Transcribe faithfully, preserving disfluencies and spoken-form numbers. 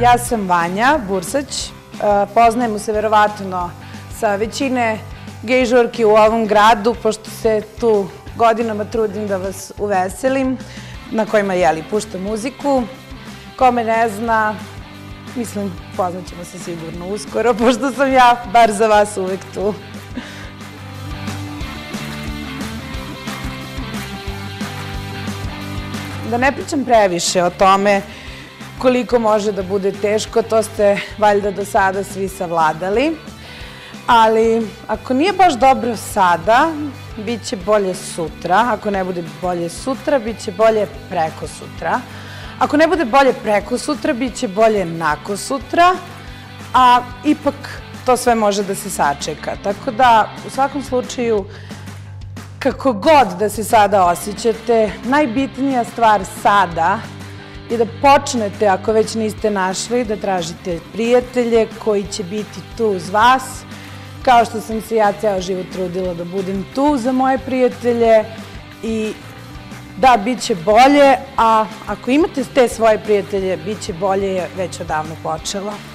ja sam Vanja Bursać. Poznajemo se verovatno sa većine gej žurki u ovom gradu, pošto se tu godinama trudim da vas uveselim, na kojima, jeli, puštam muziku. Ko me ne zna, mislim, poznaćemo se sigurno uskoro, pošto sam ja, bar za vas, uvek tu. Da ne pričam previše o tome koliko može da bude teško, to ste valjda do sada svi savladali. Ali ako nije baš dobro sada, bit će bolje sutra. Ako ne bude bolje sutra, bit će bolje preko sutra. Ako ne bude bolje preko sutra, bit će bolje nakon sutra. A ipak to sve može da se sačeka. Tako da, u svakom slučaju, kako god da se sada osjećate, najbitnija stvar sada je da počnete, ako već niste našli, da tražite prijatelje koji će biti tu uz vas, kao što sam se ja ceo život trudila da budem tu za moje prijatelje. I da, bit će bolje, a ako imate te svoje prijatelje, bit će bolje, je već odavno počelo.